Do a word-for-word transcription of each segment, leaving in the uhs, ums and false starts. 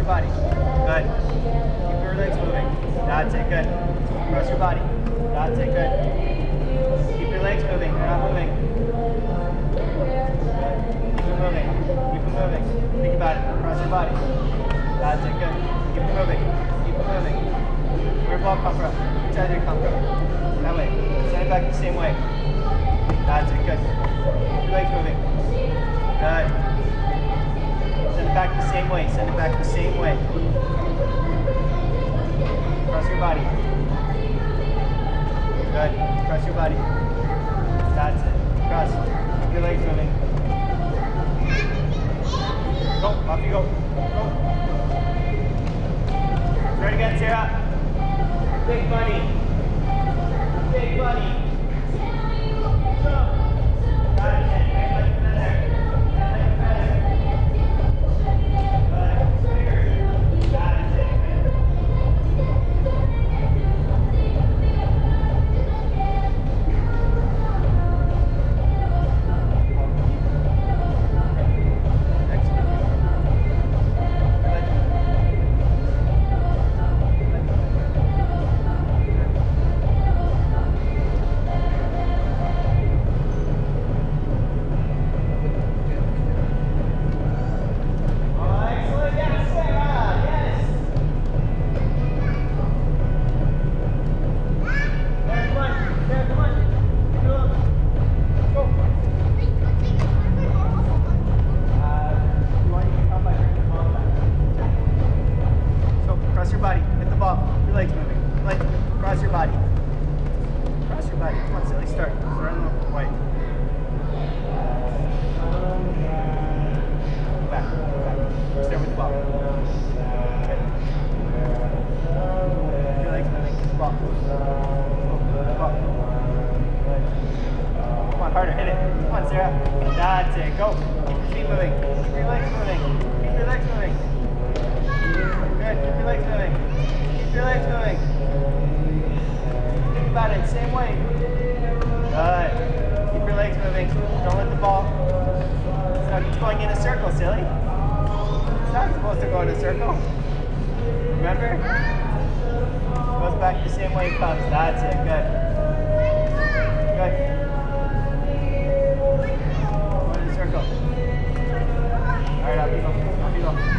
your body. Good. Keep your legs moving. That's it. Good. Cross your body. That's it. Good. Keep your legs moving. They're not moving. Keep them moving. Keep them moving. Think about it. Cross your body. That's it. Good. Keep it moving. Keep it moving. Where ball come from? Which side did it come from? That way. Send it back the same way. That's it. Good. Keep your legs moving. Good. Send it back the same way. Send it back the same way. Cross your body. Good. Cross your body. That's it. Cross. Keep your legs moving. Go. Off you go. Go. Start again, Sarah. Big bunny. Big bunny. Go. Got it. Harder, hit it. Come on, Sarah. That's it. Go. Keep your feet moving. Keep your legs moving. Keep your legs moving. Good. Keep your legs moving. Keep your legs moving. Think about it. Same way. Good. Keep your legs moving. Don't let the ball. So keep going in a circle, silly. It's not supposed to go in a circle. Remember? It goes back the same way it comes. That's it. Good. Good. Circle. All right, off you go. Off you go.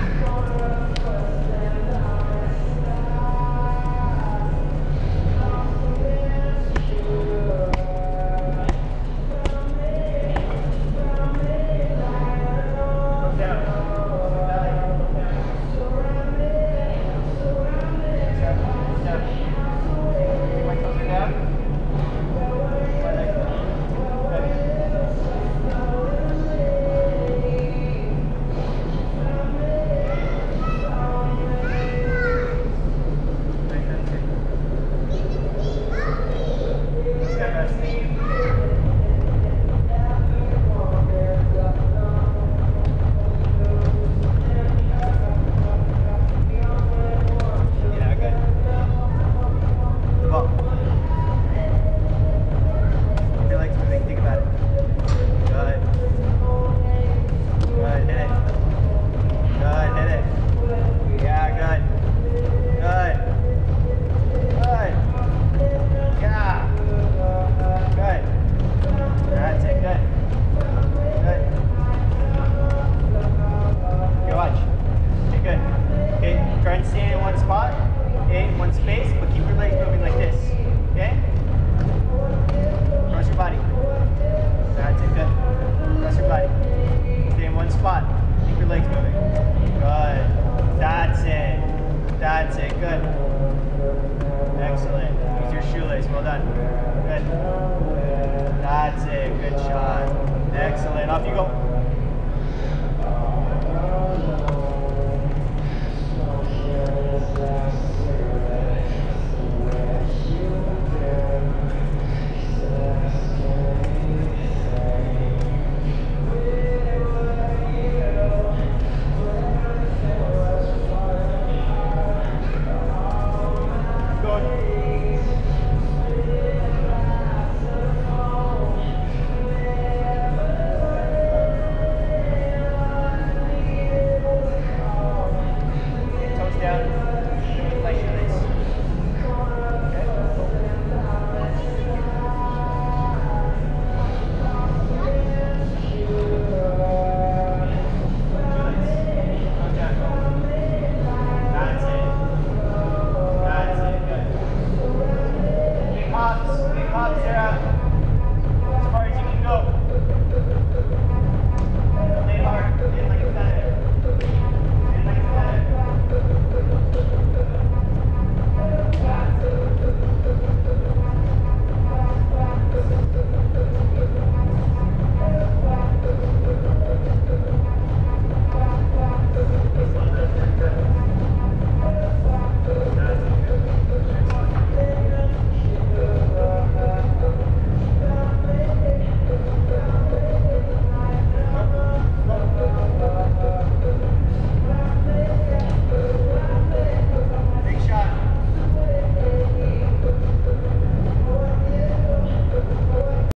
Well done. Good. That's it. Good shot. Excellent. Off you go.